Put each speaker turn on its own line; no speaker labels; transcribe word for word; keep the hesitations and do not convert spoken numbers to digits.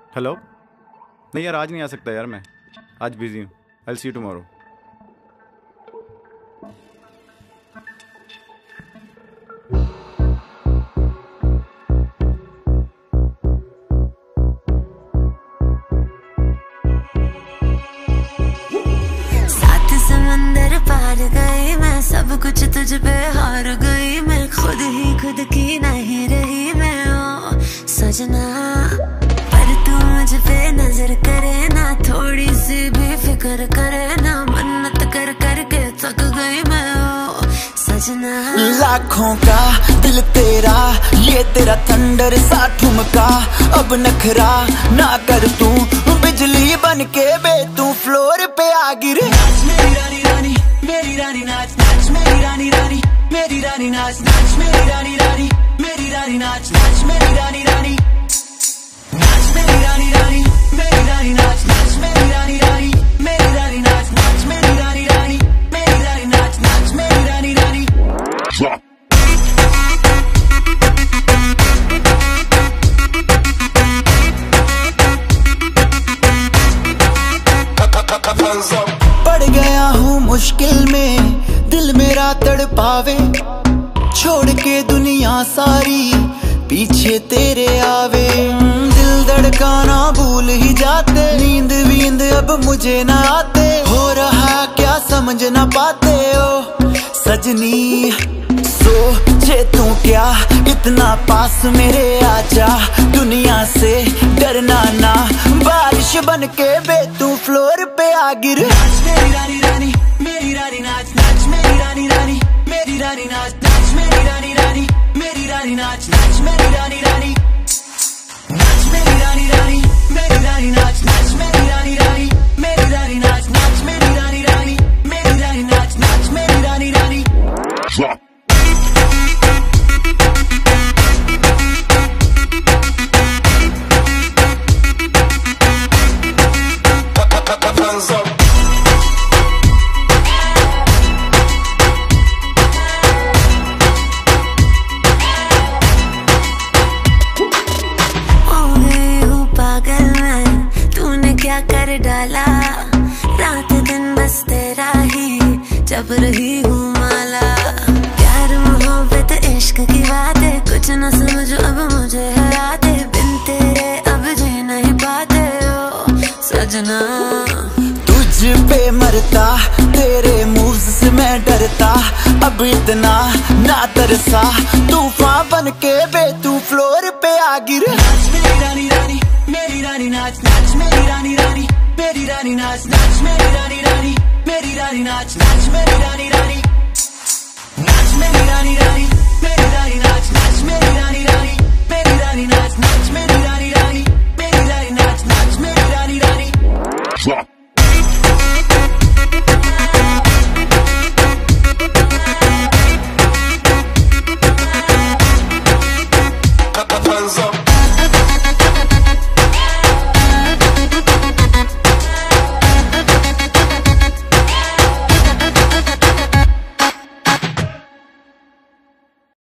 Hello. नहीं यार, आज नहीं आ सकता यार, मैं आज बिजी हूँ। I will see you tomorrow.
सात समंदर पार गई मैं, सब कुछ तुझ पे हार गई मैं, खुद ही खुद की नहीं रही मैं ओ सजना। पर तू मुझ पे नजर करे ना, थोड़ी सी भी फिक्र करे ना, मन्नत कर कर के थक गई मैं ओ सजना।
लाखों का दिल तेरा, ये तेरा थंडर सा ठुमका, अब नखरा ना कर तू, बिजली बन के बे तू फ्लोर पे आ गिरे। नाच मेरी रानी रानी, मेरी रानी नाच नाच मेरी रानी रानी, मेरी रानी नाच नाच मेरी रानी रानी, मेरी रानी नाच नाच मेरी रानी रानी, नाच मेरी रानी रानी, मेरी रानी नाच नाच मेरी रानी रानी, मेरी रानी नाच नाच मेरी रानी रानी, मेरी रानी नाच नाच मेरी रानी रानी। पड़ गया हूँ मुश्किल में, दिल मेरा तड़पावे, छोड़ के दुनिया सारी पीछे तेरे आवे। दिल धड़काना भूल ही जाते, नींद वींद अब मुझे ना आते, हो रहा क्या समझ ना पाते ओ सजनी। सोचे तू क्या इतना पास मेरे आजा, दुनिया से डरना ना, बारिश बन के बे तू फ्लोर पे आ गिर। नाच मेरी रानी रानी, मेरी रानी नाच नाच मेरी रानी रानी, मेरी रानी नाच नाच मेरी रानी रानी, मेरी रानी नाच नाच मेरी रानी रानी, नाच मेरी रानी रानी, मेरी रानी नाच नाच मेरी रानी रानी, मेरी रानी नाच नाच मेरी रानी रानी, मेरी रानी नाच नाच मेरी रानी रानी। क्या कर डाला, रात दिन बस तेरा ही जब रही हूँ माला। प्यार मोहब्बत इश्क की बातें कुछ न समझो अब मुझे हराते, बिन तेरे अब जी नहीं पाते ओ सजना। तुझ पे मरता, तेरे मूव्स से मैं डरता, अब इतना ना तरसा, तूफान बन के बे तू फ्लोर पे आ गिर। नाच मेरी रानी रानी, मेरी रानी नाच नाच मेरी रानी रानी, मेरी रानी नाच नाच मेरी रानी रानी, मेरी रानी नाच नाच मेरी रानी रानी, नाच मेरी रानी रानी, मेरी रानी नाच नाच मेरी रानी रानी, मेरी रानी नाच नाच मेरी रानी रानी, मेरी रानी नाच नाच मेरी रानी रानी।